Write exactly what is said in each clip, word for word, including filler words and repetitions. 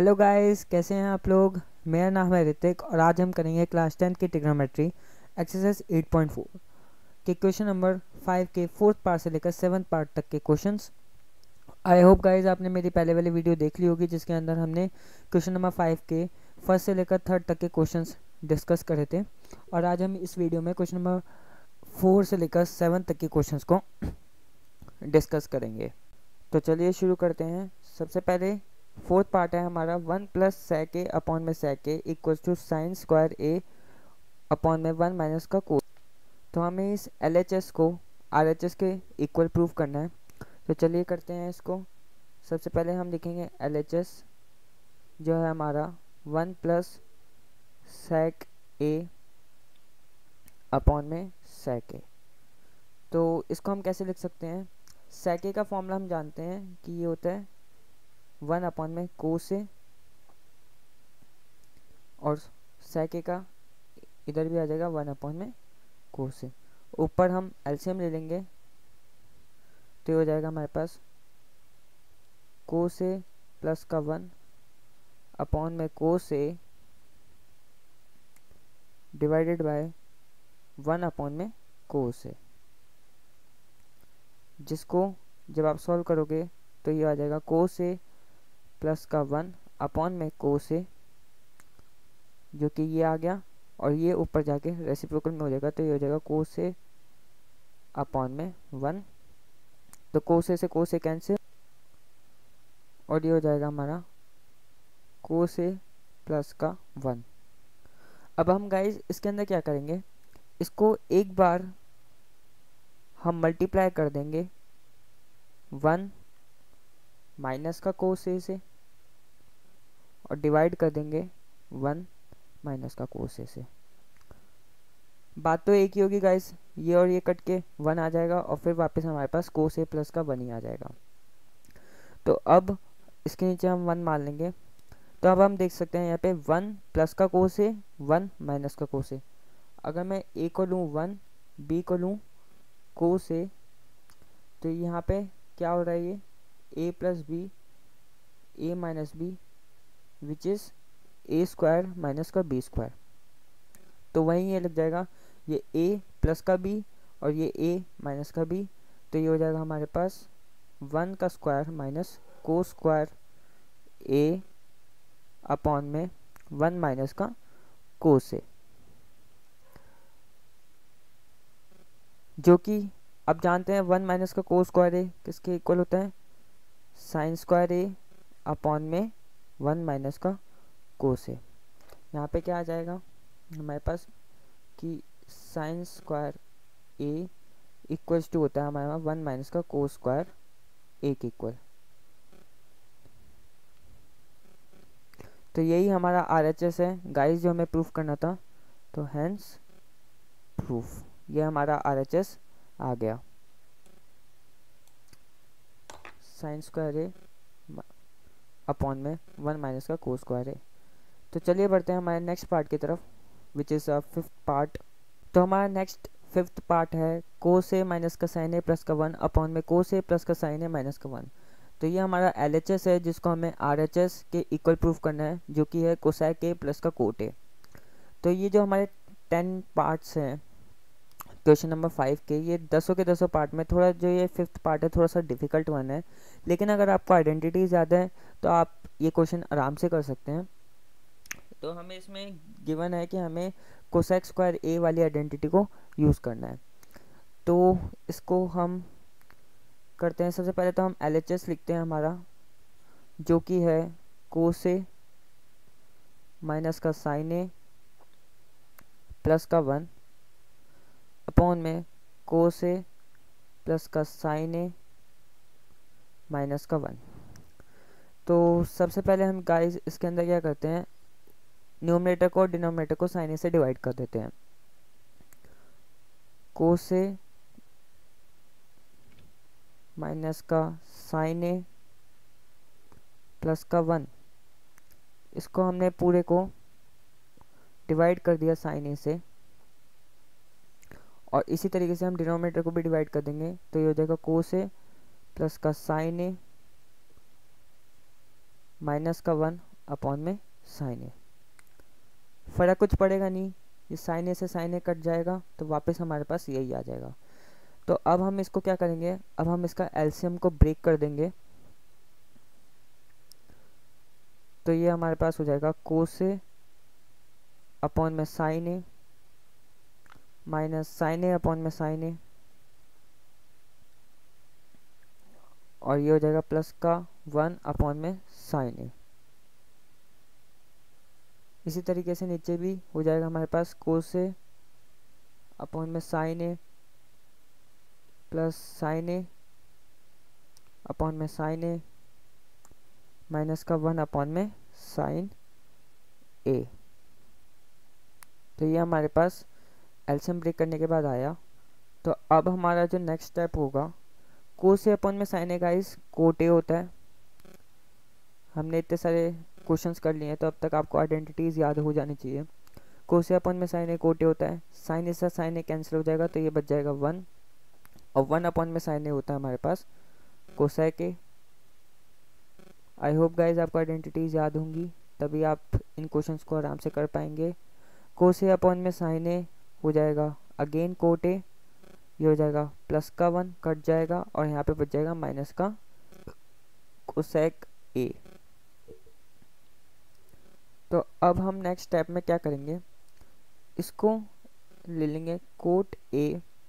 Hello guys, कैसे हैं आप लोग। मेरा नाम है ऋतिक और आज हम करेंगे क्लास टेंथ की trigonometry exercise eight point four के क्वेश्चन नंबर फाइव के फोर्थ पार्ट से लेकर सेवन्थ पार्ट तक के क्वेश्चंस। आई होप गाइस आपने मेरी पहले वाली वीडियो देख ली होगी जिसके अंदर हमने क्वेश्चन नंबर फाइव के फर्स्ट से लेकर थर्ड तक के क्वेश्चंस डिस्कस करे थे। और आज हम इस वीडियो में क्वेश्चन नंबर फोर से लेकर सेवन तक के क्वेश्चंस को डिस्कस करेंगे। तो चलिए शुरू करते हैं। सबसे पहले फोर्थ पार्ट है हमारा one plus sec A upon में sec A equals to sine square A upon में वन माइनस का कोस। तो हमें इस एल एच एस को आर एच एस के इक्वल प्रूफ करना है। तो चलिए करते हैं इसको। सबसे पहले हम लिखेंगे एल एच एस जो है हमारा one plus sec A upon में सेक ए। तो इसको हम कैसे लिख सकते हैं। सेक ए का फॉर्मूला हम जानते हैं कि ये होता है वन अपॉन में कोस ए, और सेक ए का इधर भी आ जाएगा वन अपॉन में कोस ए। ऊपर हम एलसीएम ले लेंगे तो ये हो जाएगा हमारे पास कोस ए प्लस का वन अपॉन में cos A divided by one upon में कोस ए, जिसको जब आप सॉल्व करोगे तो ये आ जाएगा कोस ए प्लस का वन अपॉन में कोस ए, जो कि ये आ गया और ये ऊपर जाके रेसिप्रोकल में हो जाएगा तो ये हो जाएगा कोस ए अपॉन में वन। तो कोस ए से कोस ए कैंसिल और ये हो जाएगा हमारा कोस ए प्लस का वन। अब हम गाइज इसके अंदर क्या करेंगे, इसको एक बार हम मल्टीप्लाई कर देंगे वन माइनस का कोस ए से और डिवाइड कर देंगे वन माइनस का कोस ए से। बात तो एक ही होगी गाइस, ये और ये कट के वन आ जाएगा और फिर वापस हमारे पास कोस ए प्लस का वन ही आ जाएगा। तो अब इसके नीचे हम वन मान लेंगे। तो अब हम देख सकते हैं यहाँ पे वन प्लस का कोस ए, वन माइनस का कोस ए। अगर मैं ए को लूँ वन, बी को लूँ कोस ए, तो यहाँ पे क्या हो रहा है, ये A plus B, A minus B which is A square minus का बी स्क्वायर। तो वहीं ये लग जाएगा ये a प्लस का b और ये a माइनस का b। तो ये हो जाएगा हमारे पास वन का स्क्वायर माइनस को स्क्वायर a अपॉन में वन माइनस का कोस ए, जो कि अब जानते हैं वन माइनस का को स्क्वायर ए किसके इक्वल होता है, साइन स्क्वायर ए अपॉन में वन माइनस का कोस ए। यहाँ पे क्या आ जाएगा हमारे पास कि sine square A equals to होता है हमारे पास वन माइनस का कोस स्क्वायर ए के इक्वल। तो यही हमारा आर एच एस है गाइस जो हमें प्रूफ करना था। तो हैंस प्रूफ ये हमारा आर एच एस आ गया, साइन स्क्वायर ए अपॉन में वन माइनस का कोस स्क्वायर ए। तो चलिए बढ़ते हैं हमारे नेक्स्ट पार्ट की तरफ which is a fifth part. तो हमारा नेक्स्ट फिफ्थ पार्ट है कोस ए माइनस का साइन ए प्लस का वन अपॉन में कोस ए प्लस का साइन ए माइनस का वन। तो ये हमारा एल एच एस है जिसको हमें आर एच एस के इक्वल प्रूफ करना है, जो कि है कोसैक ए प्लस का कोट ए। तो ये जो हमारे टेन पार्ट्स हैं क्वेश्चन नंबर फाइव के, ये दसों के दसों पार्ट में थोड़ा जो ये फिफ्थ पार्ट है थोड़ा सा डिफिकल्ट वन है, लेकिन अगर आपको आइडेंटिटी ज़्यादा है तो आप ये क्वेश्चन आराम से कर सकते हैं। तो हमें इसमें गिवन है कि हमें कोसेक स्क्वायर ए वाली आइडेंटिटी को यूज़ करना है। तो इसको हम करते हैं। सबसे पहले तो हम एल एच एस लिखते हैं हमारा, जो कि है कोस ए माइनस का साइन ए प्लस का वन अपॉन में कोस ए प्लस का साइन ए माइनस का वन। तो सबसे पहले हम गाइस इसके अंदर क्या करते हैं, न्यूमरेटर को डिनोमिनेटर को साइन ए से डिवाइड कर देते हैं। कोस ए माइनस का साइन ए प्लस का वन, इसको हमने पूरे को डिवाइड कर दिया साइन ए से, और इसी तरीके से हम डिनोमिनेटर को भी डिवाइड कर देंगे। तो ये हो जाएगा कोस ए प्लस का साइन ए माइनस का वन अपॉन में साइन ए। फ़र्क कुछ पड़ेगा नहीं, ये साइन ए से साइन ए कट जाएगा तो वापस हमारे पास यही आ जाएगा। तो अब हम इसको क्या करेंगे, अब हम इसका एलसीएम को ब्रेक कर देंगे। तो ये हमारे पास हो जाएगा कोस ए अपॉन में sine A minus sine A upon में साइन ए, और ये हो जाएगा प्लस का वन अपॉन में साइन ए। इसी तरीके से नीचे भी हो जाएगा हमारे पास कोस ए अपॉन में sine A plus sine A upon में साइन ए माइनस का वन अपॉन में साइन ए। तो ये हमारे पास एलसीएम ब्रेक करने के बाद आया। तो अब हमारा जो नेक्स्ट स्टेप होगा, कोस ए अपॉन में sine A guys cot A होता है। हमने इतने सारे क्वेश्चंस कर लिए हैं तो अब तक आपको आइडेंटिटीज़ याद हो जानी चाहिए। कोस ए अपॉन में साइन ए कोट ए होता है, साइन ए से साइन ए कैंसिल हो जाएगा तो ये बच जाएगा वन, और वन अपॉन में साइन ए होता है हमारे पास cosec A. I hope guys आपको आइडेंटिटीज़ याद होंगी, तभी आप इन क्वेश्चंस को आराम से कर पाएंगे। कोस ए अपॉन में साइन ए हो जाएगा अगेन कोट ए, ये हो जाएगा प्लस का वन कट जाएगा और यहाँ पे बच जाएगा माइनस का कोसेक ए। तो अब हम नेक्स्ट स्टेप में क्या करेंगे, इसको ले लेंगे कोट ए,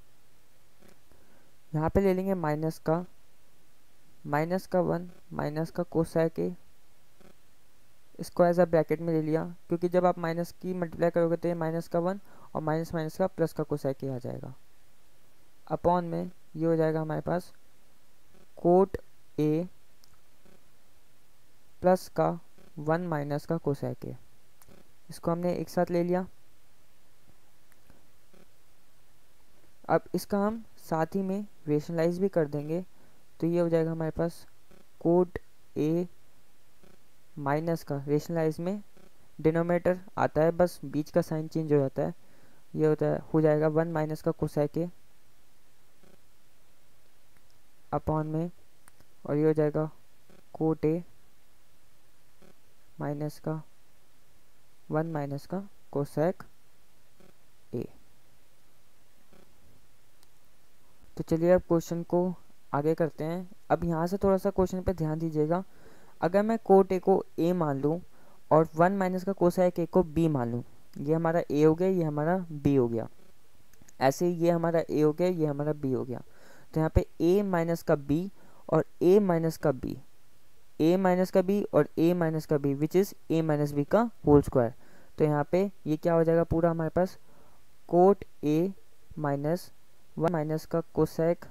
यहाँ पे ले लेंगे माइनस का माइनस का वन माइनस का कोसेक ए, इसको एज अ ब्रैकेट में ले लिया क्योंकि जब आप माइनस की मल्टीप्लाई करोगे तो ये माइनस का वन और माइनस माइनस का प्लस का कोसेक ए आ जाएगा। अपॉन में ये हो जाएगा हमारे पास कोट ए प्लस का वन माइनस का कोसेक ए, इसको हमने एक साथ ले लिया। अब इसका हम साथ ही में रेशनलाइज भी कर देंगे तो ये हो जाएगा हमारे पास कोट ए माइनस का, रेशनलाइज में डिनोमिनेटर आता है बस बीच का साइन चेंज हो जाता है, ये होता है हो जाएगा वन माइनस का कोसेक ए अपॉन में, और ये हो जाएगा कोट ए माइनस का वन माइनस का कोसेक ए। तो चलिए अब क्वेश्चन को आगे करते हैं। अब यहाँ से थोड़ा सा क्वेश्चन पे ध्यान दीजिएगा। अगर मैं कोट ए को ए मान लूँ और वन माइनस का कोसेक ए को बी मान लूँ, ये हमारा ए हो गया, ये हमारा बी हो गया। ऐसे ही ये हमारा ए हो गया, ये हमारा बी हो गया। तो यहाँ पे ए माइनस का बी और ए माइनस का बी, ए माइनस का बी और ए माइनस का B which is A minus B का होल स्क्वायर। तो यहाँ पे ये क्या हो जाएगा पूरा हमारे पास cot A minus one minus का कोसेक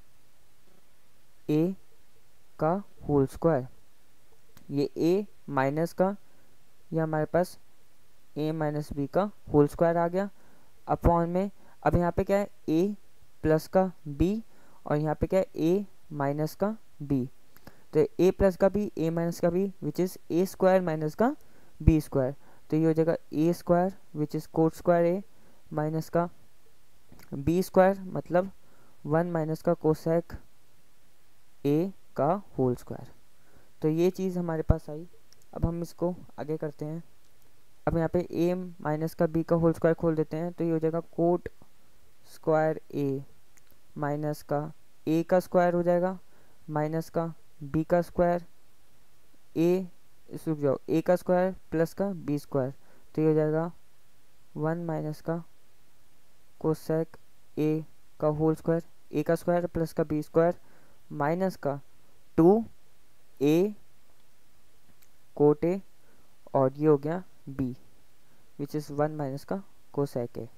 ए का होल स्क्वायर। ये ए माइनस का, ये हमारे पास ए माइनस बी का होल स्क्वायर आ गया अपॉन में। अब यहाँ पे क्या है ए प्लस का बी और यहाँ पे क्या है ए माइनस का बी। तो ए प्लस का बी ए माइनस का B which is A square minus का बी स्क्वायर। तो ये हो जाएगा A square which is cot square A minus का बी स्क्वायर, मतलब वन माइनस का कोसेक ए का होल स्क्वायर। तो ये चीज़ हमारे पास आई। अब हम इसको आगे करते हैं। अब यहाँ पे ए माइनस का बी का होल स्क्वायर खोल देते हैं तो ये हो जाएगा कोट स्क्वायर ए माइनस का ए का स्क्वायर हो जाएगा माइनस का बी का स्क्वायर, ए रुक जाओ ए का स्क्वायर प्लस का बी स्क्वायर। तो ये हो जाएगा वन माइनस का कोसेक ए का होल स्क्वायर, ए का स्क्वायर प्लस का बी स्क्वायर माइनस का टू ए कोट ए, और ये हो गया B which is one minus का कोसेक ए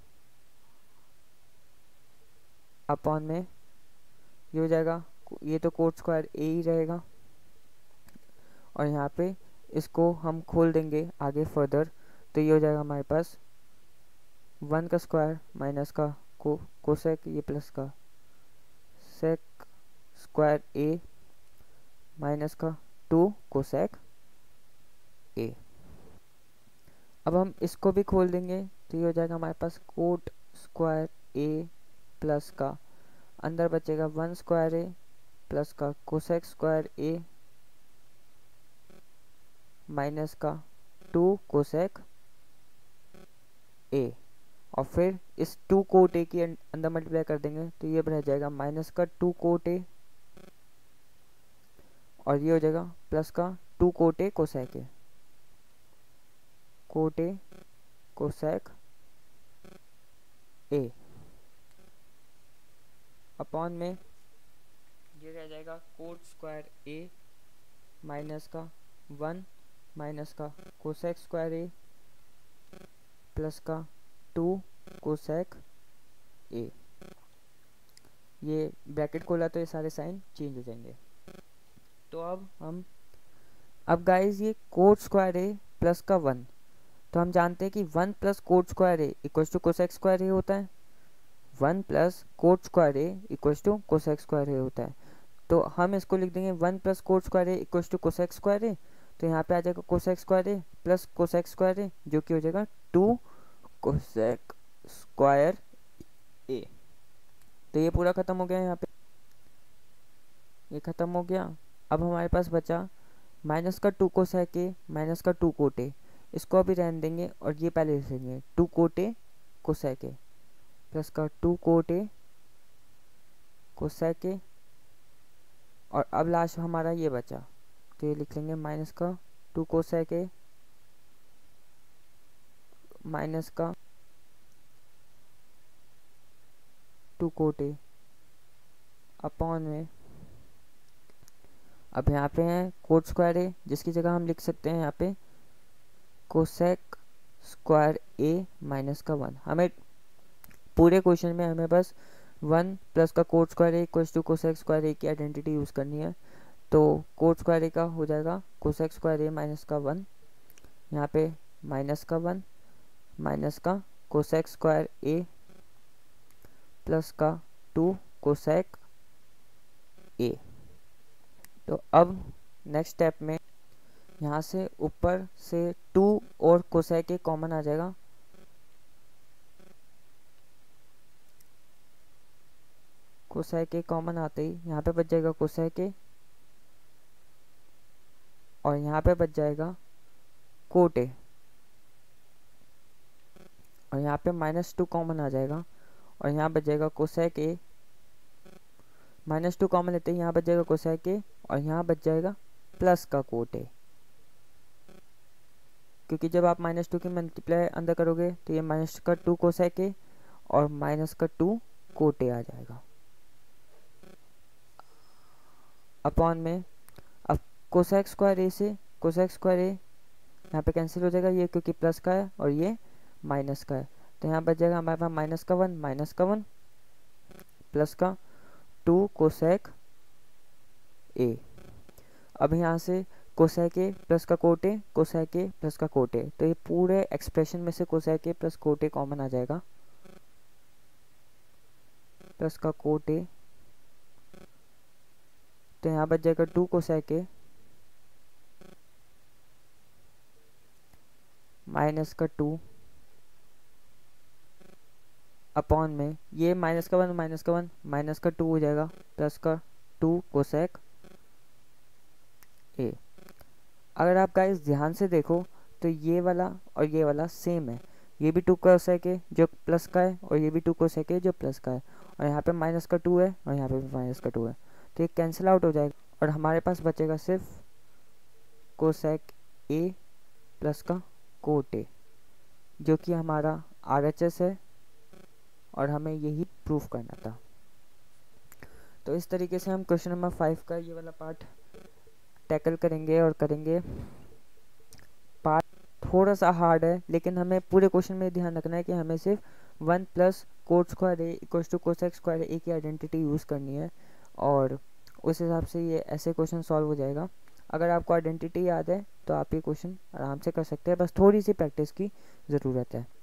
अपॉन में ये हो जाएगा, ये तो कोट स्क्वायर ए ही रहेगा और यहाँ पे इसको हम खोल देंगे आगे फर्दर। तो ये हो जाएगा हमारे पास वन का स्क्वायर माइनस का को कोसेक ये प्लस का सेक स्क्वायर ए माइनस का टू कोसेक ए। अब हम इसको भी खोल देंगे तो ये हो जाएगा हमारे पास कोट स्क्वायर ए प्लस का अंदर बचेगा वन स्क्वायर ए प्लस का कोसेक स्क्वायर ए माइनस का टू कोसेक ए, और फिर इस टू कोट ए के अंदर मल्टीप्लाई कर देंगे तो ये रह जाएगा माइनस का टू कोट ए, और ये हो जाएगा प्लस का two cot A cosec A, cot A cosec A, upon में ये रह जाएगा कोट स्क्वायर ए माइनस का वन माइनस का कोसेक स्क्वायर ए प्लस का टू कोसेक ए। ये ब्रैकेट खोला तो ये सारे साइन चेंज हो जाएंगे। तो अब हम अब गाइस ये कोट स्क्वायर ए प्लस का वन, तो हम जानते हैं कि one plus cot square A equal to cosec square A होता है, one plus cot square A equal to cosec square A होता है। तो हम इसको लिख देंगे one plus cot square A equal to cosec square A, तो यहाँ पे आ जाएगा cosec square A plus cosec square A, जो कि हो जाएगा टू कोसेक स्क्वायर ए। तो ये पूरा खत्म हो गया, यहाँ पे ये खत्म हो गया। अब हमारे पास बचा माइनस का टू कोसेक ए माइनस का टू कोट ए, इसको अभी रहने देंगे और ये पहले लिख देंगे two cot A cosec A plus का two cot A cosec A, और अब लास्ट हमारा ये बचा तो ये लिख लेंगे माइनस का टू कोसेक ए माइनस का टू कोट ए अपॉन में, अब यहाँ पे है कोट स्क्वायर ए जिसकी जगह हम लिख सकते हैं यहाँ पे कोसेक स्क्वायर ए माइनस का वन। हमें पूरे क्वेश्चन में हमें बस वन प्लस का cot square A equals to cosec square A की आइडेंटिटी यूज़ करनी है। तो कोट स्क्वायर ए का हो जाएगा कोसेक स्क्वायर ए माइनस का वन, यहाँ पे माइनस का वन माइनस का कोसेक स्क्वायर ए प्लस का टू कोसेक ए। तो अब नेक्स्ट स्टेप में यहाँ से ऊपर से टू और कोसेक ए कॉमन आ जाएगा, कोसेक ए कॉमन आते ही यहाँ पे बच जाएगा कोसेक ए और यहाँ पे बच जाएगा कोट ए, और यहाँ पे माइनस टू कॉमन आ जाएगा और यहाँ बच जाएगा cosec A, minus two common लेते ही यहाँ बच जाएगा कोसेक ए और यहाँ बच जाएगा प्लस का कोट ए, क्योंकि जब आप माइनस टू की मल्टीप्लाई अंदर करोगे तो ये माइनस का टू कोसेक ए और माइनस का टू कोट ए आ जाएगा अपॉन में। अब कोसेक स्क्वायर ए से कोसेक स्क्वायर ए यहाँ पे कैंसिल हो जाएगा ये, क्योंकि प्लस का है और ये माइनस का है, तो यहाँ बच जाएगा हमारे पास माइनस का वन माइनस का वन प्लस का टू कोसेक ए। अब यहाँ से कोसेक ए प्लस का cot A cosec A plus का कोट ए, तो ये पूरे एक्सप्रेशन में से cosec A plus cot A common आ जाएगा, प्लस का कोट ए, तो यहाँ बच जाएगा टू कोसेक ए माइनस का टू अपॉन में ये माइनस का वन माइनस का वन माइनस का टू हो जाएगा प्लस का टू कोसेक ए। अगर आप गाइस ध्यान से देखो तो ये वाला और ये वाला सेम है, ये भी टू कोसेक ए जो प्लस का है और ये भी टू कोसेक ए जो प्लस का है, और यहाँ पे माइनस का टू है और यहाँ पे भी माइनस का टू है, तो ये कैंसिल आउट हो जाएगा और हमारे पास बचेगा सिर्फ कोसेक ए प्लस का कोट ए, जो कि हमारा आर एच एस है और हमें यही प्रूफ करना था। तो इस तरीके से हम क्वेश्चन नंबर फाइव का ये वाला पार्ट टैकल करेंगे और करेंगे। पार्ट थोड़ा सा हार्ड है, लेकिन हमें पूरे क्वेश्चन में ध्यान रखना है कि हमें सिर्फ one plus cot square A equal to cosec square A की आइडेंटिटी यूज़ करनी है, और उस हिसाब से ये ऐसे क्वेश्चन सॉल्व हो जाएगा। अगर आपको आइडेंटिटी याद है तो आप ये क्वेश्चन आराम से कर सकते हैं, बस थोड़ी सी प्रैक्टिस की ज़रूरत है।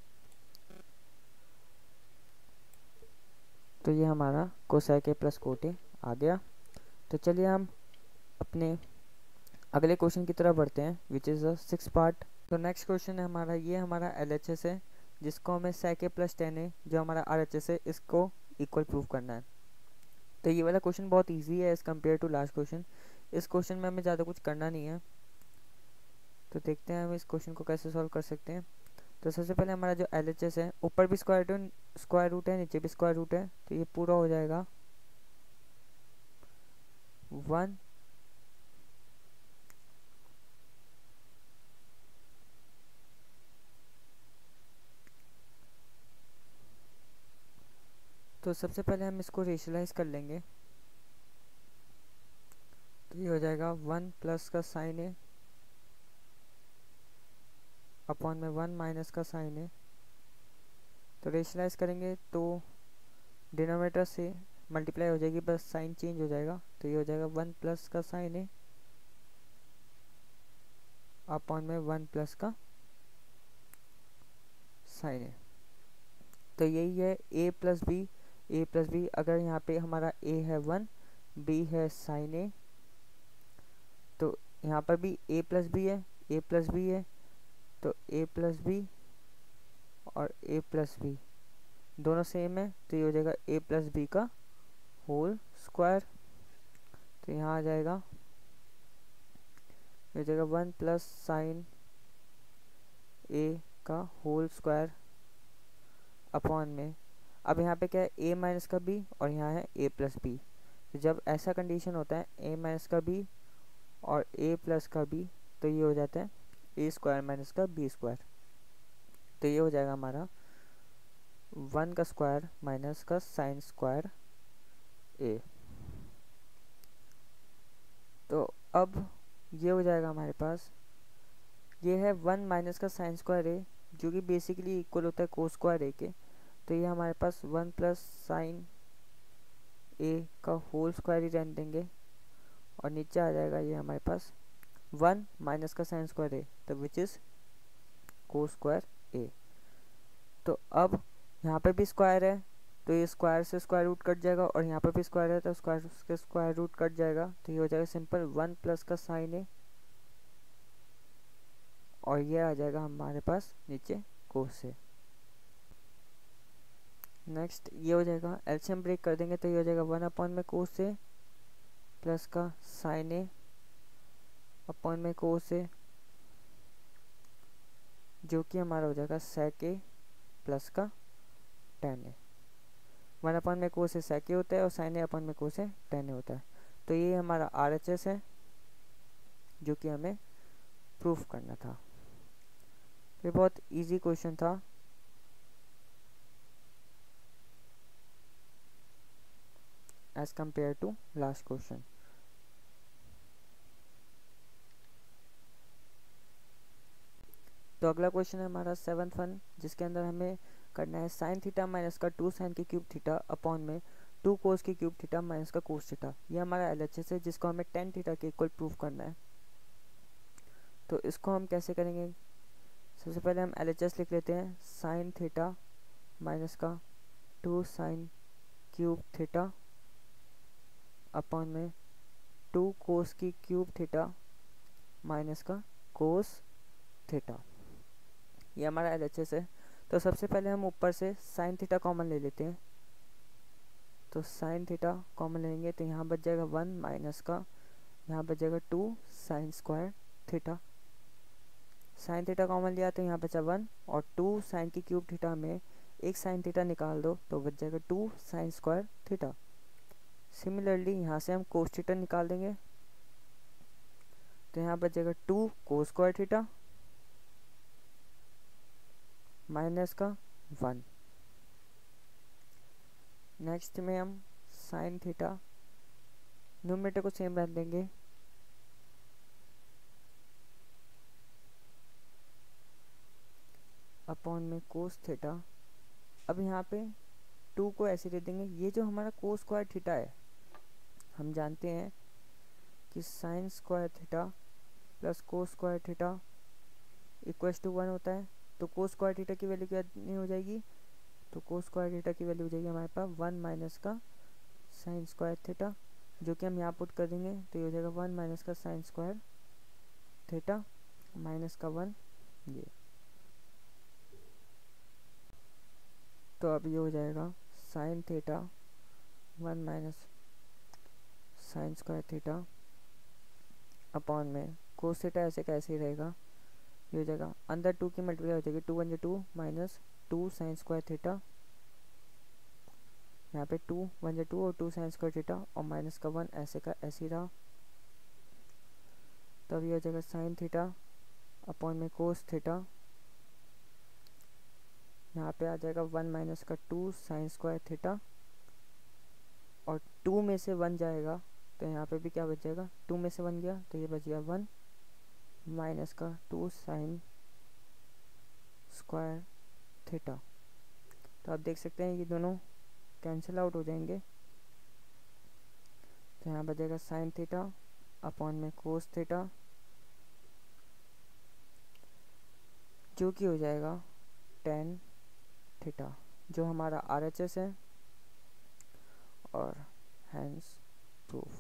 तो ये हमारा cosec A plus cot A आ गया। तो चलिए हम अपने अगले क्वेश्चन की तरफ बढ़ते हैं, which is the six part. तो नेक्स्ट क्वेश्चन है हमारा, ये हमारा एल एच एस है जिसको हमें सेक ए प्लस टेन ए जो हमारा आर एच एस है इसको इक्वल प्रूव करना है। तो ये वाला क्वेश्चन बहुत ईजी है as compare to last question. इस क्वेश्चन में हमें ज़्यादा कुछ करना नहीं है, तो देखते हैं हम इस क्वेश्चन को कैसे सॉल्व कर सकते हैं। तो सबसे पहले हमारा जो एल एच एस है, ऊपर भी स्क्वायर रूट स्क्वायर रूट है, नीचे भी स्क्वायर रूट है, तो ये पूरा हो जाएगा वन तो सबसे पहले हम इसको रेशलाइज कर लेंगे। तो ये हो जाएगा वन प्लस का साइन है अपॉन में वन माइनस का साइन है। तो रेशलाइज करेंगे तो डिनोमिनेटर से मल्टीप्लाई हो जाएगी, बस साइन चेंज हो जाएगा। तो ये हो जाएगा वन प्लस का साइन है अपॉन में वन प्लस का साइन है। तो यही है a plus B, A plus B. अगर यहाँ पे हमारा a है वन, b है साइन ए, तो यहाँ पर भी a प्लस बी है, a प्लस बी है, तो a प्लस बी और a प्लस बी दोनों सेम है। तो ये हो जाएगा a प्लस बी का होल स्क्वायर। तो यहाँ आ जाएगा, ये हो जाएगा वन प्लस साइन a का होल स्क्वायर अपॉन में, अब यहाँ पे क्या है a माइनस का b और यहाँ है a प्लस बी। तो जब ऐसा कंडीशन होता है a माइनस का b और a प्लस का b, तो ये हो जाता है a स्क्वायर माइनस का b स्क्वायर। तो ये हो जाएगा हमारा वन का स्क्वायर माइनस का साइन स्क्वायर a। तो अब ये हो जाएगा हमारे पास, ये है वन माइनस का साइन स्क्वायर a, जो कि बेसिकली इक्वल होता है कोस स्क्वायर a के। तो ये हमारे पास वन प्लस साइन a का होल स्क्वायर ही रहने देंगे, और नीचे आ जाएगा ये हमारे पास वन माइनस का साइन स्क्वायर a, तो which is cos square a। तो अब यहाँ पे भी स्क्वायर है, तो ये स्क्वायर से स्क्वायर रूट कट जाएगा, और यहाँ पर भी स्क्वायर है तो स्क्वायर से स्क्वायर रूट कट जाएगा। तो ये हो जाएगा सिंपल वन प्लस का साइन a, और ये आ जाएगा हमारे पास नीचे कोस से। नेक्स्ट ये हो जाएगा, एलसीएम ब्रेक कर देंगे तो ये हो जाएगा वन अपॉन में कोस से प्लस का साइन ए अपॉन में कोस से, जो कि हमारा हो जाएगा सेक ए प्लस का टेन ए। वन अपॉन में कोस से सेक ए होता है और साइन ए अपॉन में कोस से टेन ए होता है। तो ये हमारा आर एच एस है जो कि हमें प्रूफ करना था। ये बहुत इजी क्वेश्चन था। As compare to last question. तो अगला क्वेश्चन है हमारा सेवन्थ वन, जिसके अंदर हमें करना है साइन थीटा माइनस का टू साइन की क्यूब थीटा अपॉन में टू कोस की क्यूब थीटा माइनस का कोस थीटा। ये हमारा एल एच एस है जिसको हमें टेन थीटा के इक्वल प्रूफ करना है। तो इसको हम कैसे करेंगे, सबसे पहले हम एल एच एस लिख लेते हैं, साइन थीटा माइनस का two sine cube theta upon में टू कोस की क्यूब थीटा माइनस का कोस थीटा। ये हमारा एल एच एस है। तो सबसे पहले हम ऊपर से साइन थीटा कॉमन ले लेते हैं। तो साइन थीटा कॉमन लेंगे तो यहाँ बच जाएगा वन माइनस का, यहाँ बच जाएगा two sine square theta. Sine theta common लिया तो यहाँ बचा वन, और टू साइन की क्यूब थीटा में एक साइन थीटा निकाल दो तो बच जाएगा two sine square theta. Similarly यहाँ से हम कोस थीटा निकाल देंगे तो यहाँ बच जाएगा two cos square theta minus का वन। नेक्स्ट में हम साइन थीटा न्यूमरेटर को सेम रख देंगे, अपॉन में कोस थीटा। अब यहाँ पे टू को ऐसे दे देंगे। ये जो हमारा कोस स्क्वायर थीटा है, हम जानते हैं कि sine square theta plus cos square theta equals to one होता है। तो कोस स्क्वायर थीटा की वैल्यू कितनी हो जाएगी, तो कोस स्क्वायर थीटा की वैल्यू हो जाएगी हमारे पास वन माइनस का साइन स्क्वायर थीटा, जो कि हम यहाँ पुट कर देंगे तो ये हो जाएगा वन माइनस का साइन स्क्वायर थीटा माइनस का वन। ये तो अब ये हो जाएगा sine theta one minus sine square theta upon में कोस थीटा ऐसे कैसे ही रहेगा, ये हो जाएगा, अंदर टू की मल्टीप्लाई हो जाएगी, टू वन जो two minus two sine square theta, यहाँ पे टू वन जो टू और टू साइन स्क्वायर थीटा और माइनस का वन ऐसे का ऐसे ही रहा। तब ये हो जाएगा साइन थीटा अपॉन में कोस थीटा, यहाँ पे आ जाएगा वन माइनस का टू साइन स्क्वायर थीटा और टू में से वन जाएगा तो यहाँ पे भी क्या बच जाएगा, टू में से वन गया तो ये बच गया वन माइनस का टू साइन स्क्वायर थीटा। तो आप देख सकते हैं ये दोनों कैंसिल आउट हो जाएंगे, तो यहाँ बचेगा साइन थीटा अपॉन में कोस थीटा जो कि हो जाएगा टेन थीटा, जो हमारा आर एच एस है और हैंस प्रूफ।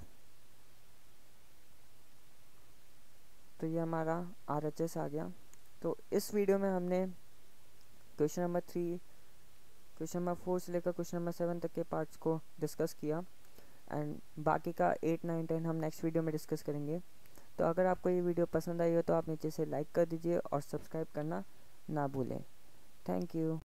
तो ये हमारा आर एच एस आ गया। तो इस वीडियो में हमने question number three, question number four से लेकर क्वेश्चन नंबर सेवन तक के पार्ट्स को डिस्कस किया एंड बाकी का एट नाइन टेन हम नेक्स्ट वीडियो में डिस्कस करेंगे। तो अगर आपको ये वीडियो पसंद आई हो तो आप नीचे से लाइक कर दीजिए और सब्सक्राइब करना ना भूलें। Thank you.